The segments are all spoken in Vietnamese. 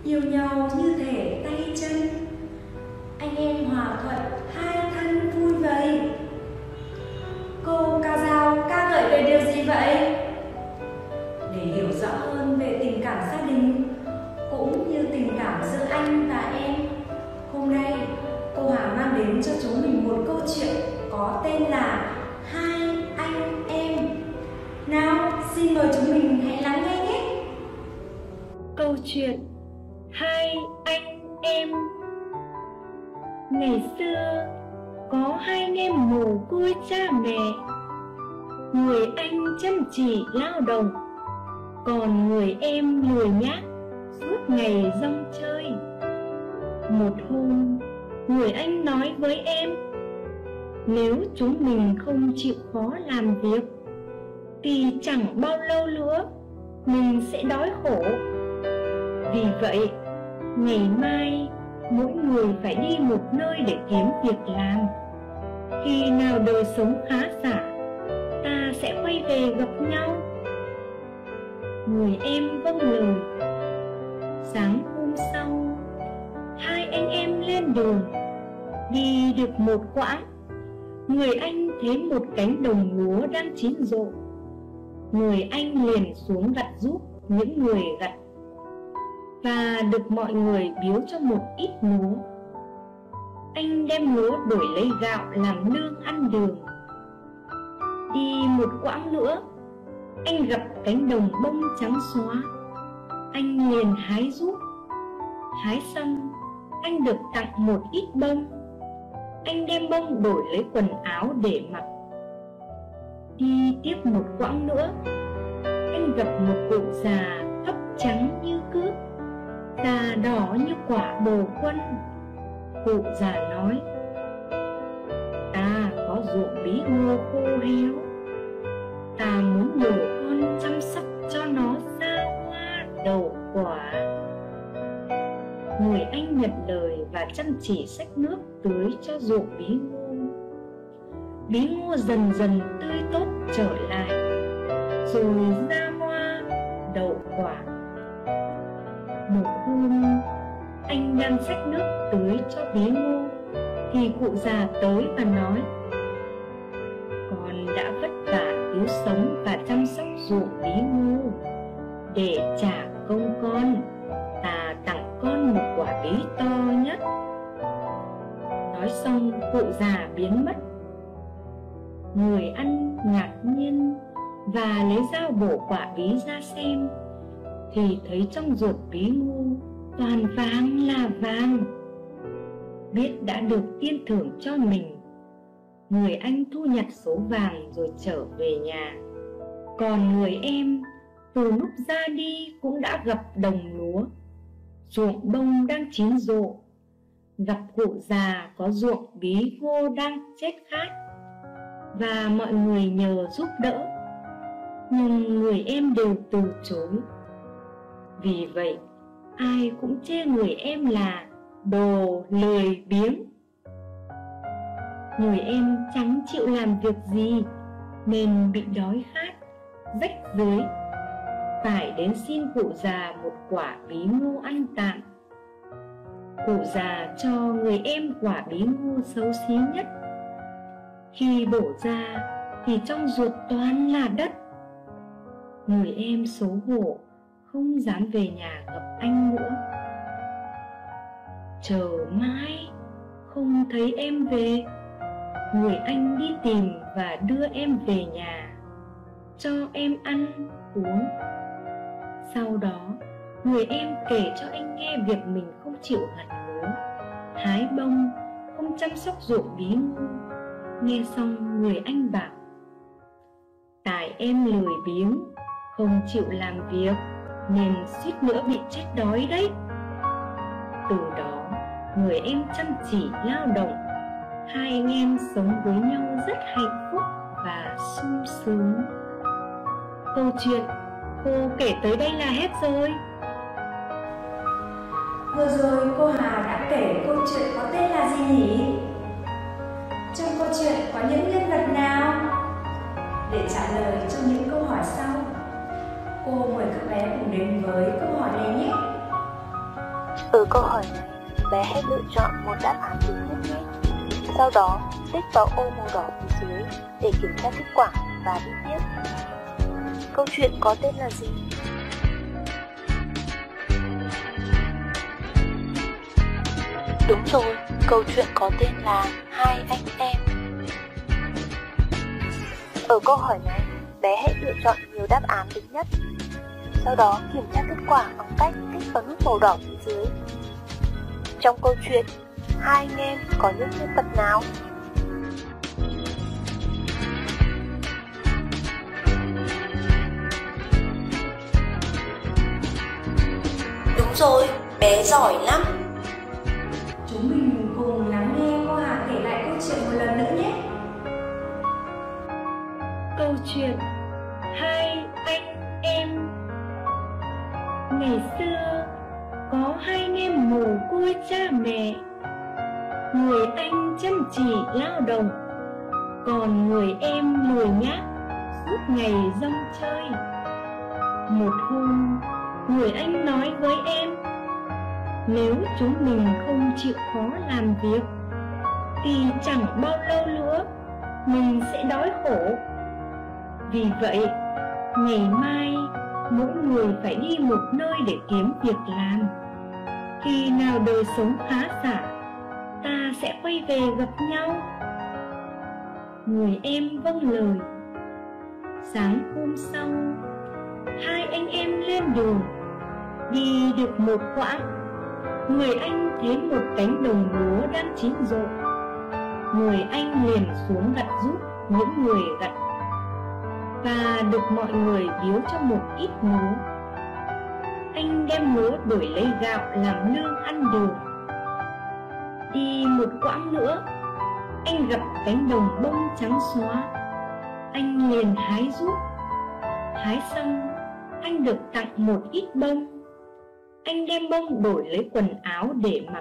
yêu nhau như thể tay chân, anh em hòa thuận, hai thân vui vầy. Cô ca dao ca ngợi về điều gì vậy? Để hiểu rõ hơn về tình cảm gia đình cũng như tình cảm giữa anh và em, hôm nay cô Hà mang đến cho chúng mình một câu chuyện có tên là Hai Anh Em. Nào, xin mời chúng mình hãy lắng nghe nhé. Câu chuyện Hai Anh Em. Ngày xưa có hai anh em mồ côi cha mẹ. Người anh chăm chỉ lao động, còn người em lười nhác suốt ngày rong chơi. Một hôm, người anh nói với em: nếu chúng mình không chịu khó làm việc thì chẳng bao lâu nữa mình sẽ đói khổ. Vì vậy, ngày mai mỗi người phải đi một nơi để kiếm việc làm. Khi nào đời sống khá giả, ta sẽ quay về gặp nhau. Người em vâng lời. Sáng hôm sau, hai anh em lên đường. Đi được một quãng, người anh thấy một cánh đồng lúa đang chín rộ. Người anh liền xuống gặt giúp những người gặt, và được mọi người biếu cho một ít lúa. Anh đem lúa đổi lấy gạo làm lương ăn đường. Đi một quãng nữa, anh gặp cánh đồng bông trắng xóa. Anh liền hái giúp. Hái xong, anh được tặng một ít bông. Anh đem bông đổi lấy quần áo để mặc. Đi tiếp một quãng nữa, anh gặp một cụ già tóc trắng như cước, da đỏ như quả bồ quân. Cụ già nói: ta có ruộng bí ngô khô héo, ta muốn nhờ con chăm sóc cho nó ra hoa đậu quả. Người anh nhận lời và chăm chỉ xách nước tưới cho ruộng bí ngô. Bí ngô dần dần tươi tốt trở lại, rồi ra hoa đậu quả. Một hôm, anh đang xách nước tưới cho bí ngô thì cụ già tới và nói: con đã vất vả cứu sống và chăm sóc ruộng bí ngô. Để trả công con, ta tặng con một quả bí to nhất. Nói xong, cụ già biến mất. Người ăn ngạc nhiên và lấy dao bổ quả bí ra xem, thì thấy trong ruột bí ngô toàn vàng là vàng. Biết đã được tiên thưởng cho mình, người anh thu nhặt số vàng rồi trở về nhà. Còn người em từ lúc ra đi cũng đã gặp đồng lúa, ruộng bông đang chín rộ, gặp cụ già có ruộng bí ngô đang chết khát, và mọi người nhờ giúp đỡ, nhưng người em đều từ chối. Vì vậy, ai cũng chê người em là đồ lười biếng. Người em chẳng chịu làm việc gì nên bị đói khát, rách rưới, phải đến xin cụ già một quả bí ngô ăn tạm. Cụ già cho người em quả bí ngô xấu xí nhất. Khi bổ ra thì trong ruột toàn là đất. Người em xấu hổ, không dám về nhà gặp anh nữa. Chờ mãi không thấy em về, người anh đi tìm và đưa em về nhà, cho em ăn uống. Sau đó, người em kể cho anh nghe việc mình không chịu gặt lúa, hái bông, không chăm sóc ruộng bí ngô. Nghe xong, người anh bảo: tại em lười biếng, không chịu làm việc nên suýt nữa bị chết đói đấy. Từ đó, người em chăm chỉ lao động. Hai anh em sống với nhau rất hạnh phúc và sung sướng. Câu chuyện cô kể tới đây là hết rồi. Vừa rồi cô Hà đã kể câu chuyện có tên là gì nhỉ? Trong câu chuyện có những nhân vật nào? Để trả lời cho những câu hỏi sau, cô mời các bé cùng đến với câu hỏi này nhé. Ở câu hỏi này, bé hãy lựa chọn một đáp án đúng nhất nhé. Sau đó, tích vào ô màu đỏ phía dưới để kiểm tra kết quả và đi tiếp. Câu chuyện có tên là gì? Đúng rồi, câu chuyện có tên là Hai anh em. Ở câu hỏi này, bé hãy lựa chọn nhiều đáp án đúng nhất. Sau đó kiểm tra kết quả bằng cách tích vào nút màu đỏ phía dưới. Trong câu chuyện, hai anh em có những nhân vật nào? Đúng rồi, bé giỏi lắm. Chúng mình cùng lắng nghe cô Hà kể lại câu chuyện một lần nữa nhé. Câu chuyện Hai anh em. Ngày xưa có hai anh em mồ côi cha mẹ. Người anh chăm chỉ lao động, còn người em lười nhác suốt ngày rong chơi. Một hôm, người anh nói với em: nếu chúng mình không chịu khó làm việc thì chẳng bao lâu nữa mình sẽ đói khổ. Vì vậy, ngày mai mỗi người phải đi một nơi để kiếm việc làm. Khi nào đời sống khá giả, ta sẽ quay về gặp nhau. Người em vâng lời. Sáng hôm sau, hai anh em lên đường. Đi được một quãng, người anh thấy một cánh đồng lúa đang chín rộ. Người anh liền xuống gặt giúp những người gặt, và được mọi người biếu cho một ít lúa. Anh đem lúa đổi lấy gạo làm lương ăn được. Đi một quãng nữa, anh gặp cánh đồng bông trắng xóa. Anh liền hái giúp. Hái xong, anh được tặng một ít bông. Anh đem bông đổi lấy quần áo để mặc.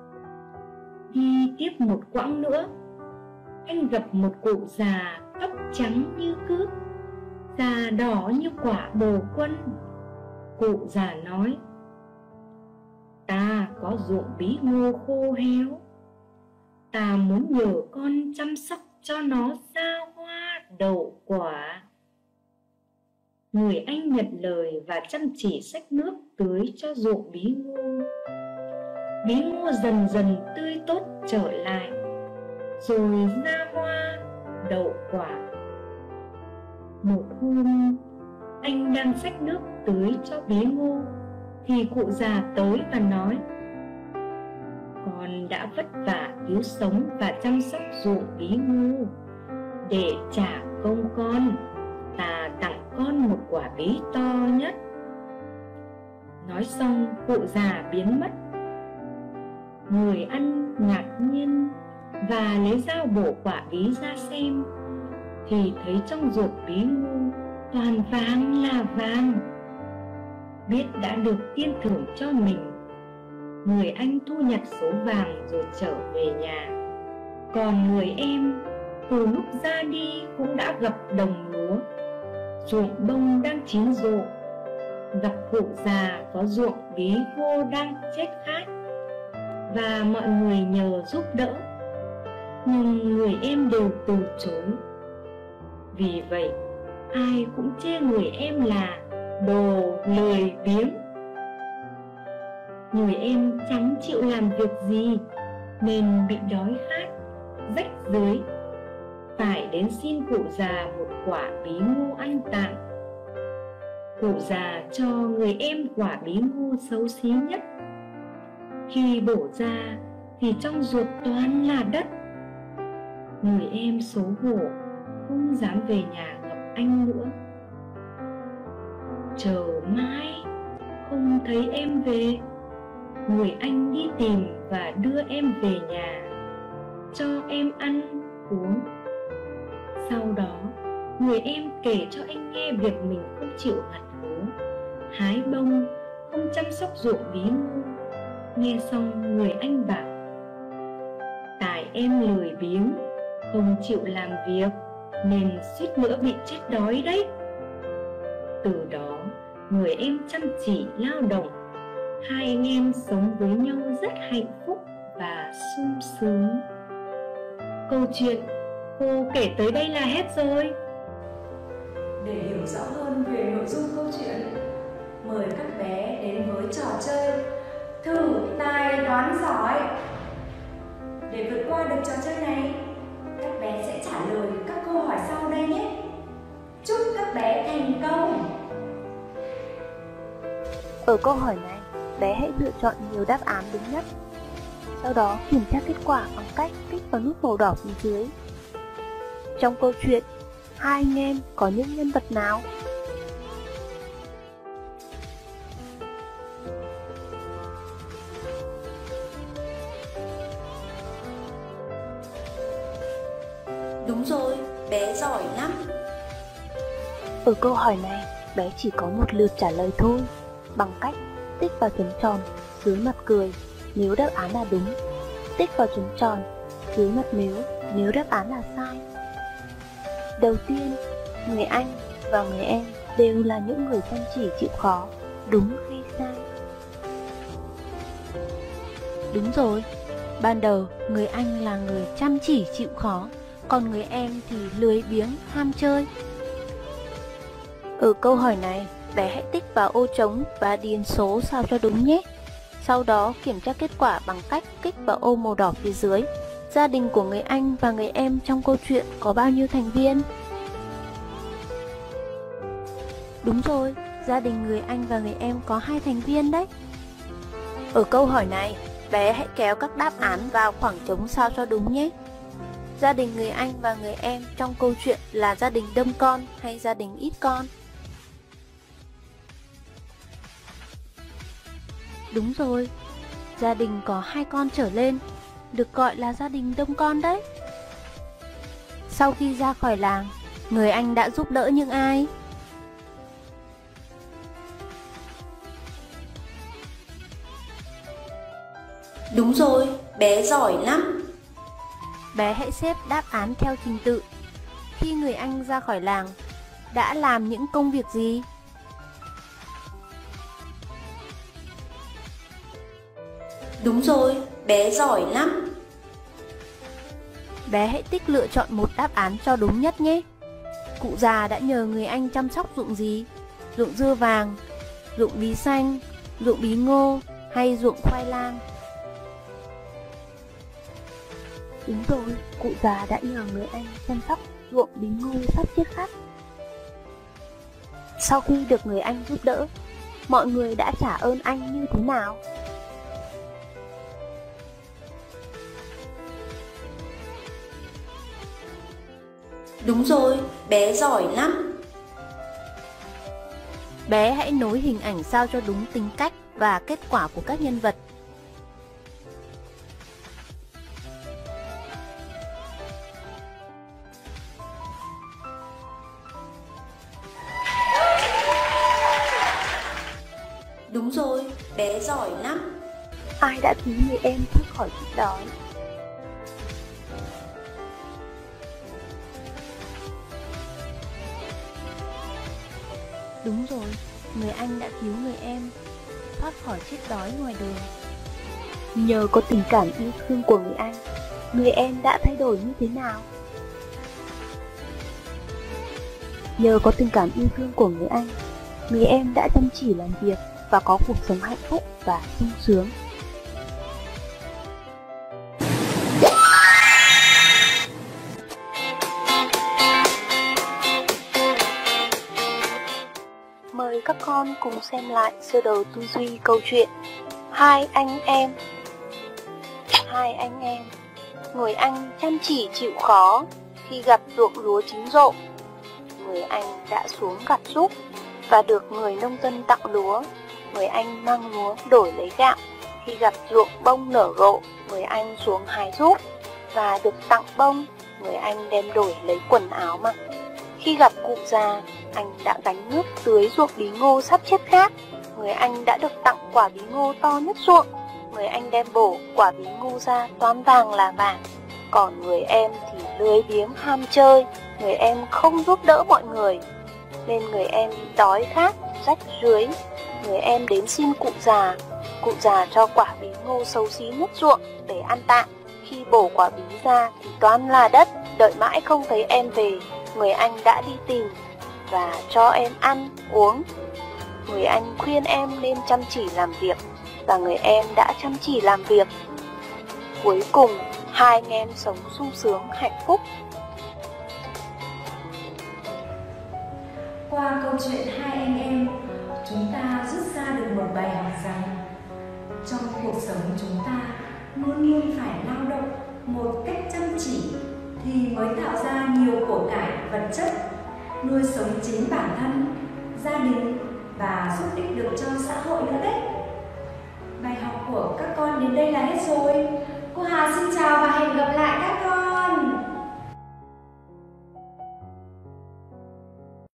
Đi tiếp một quãng nữa, anh gặp một cụ già tóc trắng như cước, da đỏ như quả bồ quân. Cụ già nói: ta có ruộng bí ngô khô héo, ta muốn nhờ con chăm sóc cho nó ra hoa đậu quả. Người anh nhận lời và chăm chỉ xách nước tưới cho ruộng bí ngô. Bí ngô dần dần tươi tốt trở lại, rồi ra hoa đậu quả. Một hôm, anh đang xách nước tưới cho bí ngô thì cụ già tới và nói: con đã vất vả cứu sống và chăm sóc ruộng bí ngô. Để trả công con, ta tặng con một quả bí to nhất. Nói xong, cụ già biến mất. Người ăn ngạc nhiên và lấy dao bổ quả bí ra xem, thì thấy trong ruột bí ngô toàn vàng là vàng. Biết đã được tiên thưởng cho mình, người anh thu nhặt số vàng rồi trở về nhà. Còn người em từ lúc ra đi cũng đã gặp đồng lúa, ruộng bông đang chín rộ, gặp cụ già có ruộng bí ngô đang chết khát, và mọi người nhờ giúp đỡ, nhưng người em đều từ chối. Vì vậy, ai cũng chê người em là đồ lười biếng. Người em chẳng chịu làm việc gì nên bị đói khát, rách rưới, phải đến xin cụ già một quả bí ngô ăn tạm. Cụ già cho người em quả bí ngô xấu xí nhất. Khi bổ ra thì trong ruột toàn là đất. Người em xấu hổ, không dám về nhà gặp anh nữa. Chờ mãi không thấy em về, người anh đi tìm và đưa em về nhà, cho em ăn uống. Sau đó, người em kể cho anh nghe việc mình không chịu gặt lúa, hái bông, không chăm sóc ruộng bí ngô. Nghe xong, người anh bảo: tại em lười biếng, không chịu làm việc nên suýt nữa bị chết đói đấy. Từ đó, người em chăm chỉ lao động, hai anh em sống với nhau rất hạnh phúc và sung sướng. Câu chuyện cô kể tới đây là hết rồi. Để hiểu rõ hơn về nội dung câu chuyện, mời các bé đến với trò chơi thử tài đoán giỏi. Để vượt qua được trò chơi này, các bé sẽ trả lời các câu hỏi sau đây nhé. Chúc các bé thành công! Ở câu hỏi này, bé hãy lựa chọn nhiều đáp án đúng nhất. Sau đó kiểm tra kết quả bằng cách kích vào nút màu đỏ phía dưới. Trong câu chuyện, hai anh em có những nhân vật nào? Đúng rồi, bé giỏi lắm. Ở câu hỏi này, bé chỉ có một lượt trả lời thôi, bằng cách tích vào chấm tròn dưới mặt cười nếu đáp án là đúng, tích vào chấm tròn dưới mặt nếu đáp án là sai. Đầu tiên, người anh và người em đều là những người chăm chỉ chịu khó, đúng hay sai? Đúng rồi, ban đầu người anh là người chăm chỉ chịu khó, còn người em thì lười biếng ham chơi. Ở câu hỏi này, bé hãy tích vào ô trống và điền số sao cho đúng nhé. Sau đó kiểm tra kết quả bằng cách kích vào ô màu đỏ phía dưới. Gia đình của người anh và người em trong câu chuyện có bao nhiêu thành viên? Đúng rồi, gia đình người anh và người em có 2 thành viên đấy. Ở câu hỏi này, bé hãy kéo các đáp án vào khoảng trống sao cho đúng nhé. Gia đình người anh và người em trong câu chuyện là gia đình đông con hay gia đình ít con? Đúng rồi, gia đình có 2 con trở lên, được gọi là gia đình đông con đấy. Sau khi ra khỏi làng, người anh đã giúp đỡ những ai? Đúng rồi, bé giỏi lắm. Bé hãy xếp đáp án theo trình tự. Khi người anh ra khỏi làng, đã làm những công việc gì? Đúng rồi, bé giỏi lắm. Bé hãy tích lựa chọn một đáp án cho đúng nhất nhé. Cụ già đã nhờ người anh chăm sóc ruộng gì? Ruộng dưa vàng, ruộng bí xanh, ruộng bí ngô hay ruộng khoai lang? Đúng rồi, cụ già đã nhờ người anh chăm sóc ruộng bí ngô sắp chết khát. Sau khi được người anh giúp đỡ, mọi người đã trả ơn anh như thế nào? Đúng rồi, bé giỏi lắm. Bé hãy nối hình ảnh sao cho đúng tính cách và kết quả của các nhân vật. Đúng rồi, bé giỏi lắm. Ai đã cứu người em thoát khỏi chết đói? Đúng rồi, người anh đã cứu người em thoát khỏi chết đói ngoài đường. Nhờ có tình cảm yêu thương của người anh, người em đã thay đổi như thế nào? Nhờ có tình cảm yêu thương của người anh, người em đã chăm chỉ làm việc và có cuộc sống hạnh phúc và sung sướng. Mời các con cùng xem lại sơ đồ tư duy câu chuyện Hai anh em. Hai anh em, người anh chăm chỉ chịu khó khi gặp ruộng lúa chín rộ. Người anh đã xuống gặt giúp và được người nông dân tặng lúa. Người anh mang lúa đổi lấy gạo. Khi gặp ruộng bông nở rộ, người anh xuống hái giúp và được tặng bông. Người anh đem đổi lấy quần áo mặc. Khi gặp cụ già, anh đã gánh nước tưới ruộng bí ngô sắp chết khát. Người anh đã được tặng quả bí ngô to nhất ruộng. Người anh đem bổ quả bí ngô ra toán vàng là vàng. Còn người em thì lười biếng ham chơi. Người em không giúp đỡ mọi người, nên người em bị đói khát rách rưới. Người em đến xin cụ già cho quả bí ngô xấu xí nhất ruộng để ăn tạm. Khi bổ quả bí ra thì toán là đất. Đợi mãi không thấy em về, người anh đã đi tìm và cho em ăn, uống. Người anh khuyên em nên chăm chỉ làm việc, và người em đã chăm chỉ làm việc. Cuối cùng, hai anh em sống sung sướng, hạnh phúc. Qua câu chuyện hai anh em, chúng ta rút ra được một bài học rằng trong cuộc sống chúng ta luôn luôn phải lao động một cách chăm chỉ thì mới tạo ra nhiều của cải vật chất, nuôi sống chính bản thân, gia đình và giúp ích được cho xã hội nữa đấy. Bài học của các con đến đây là hết rồi.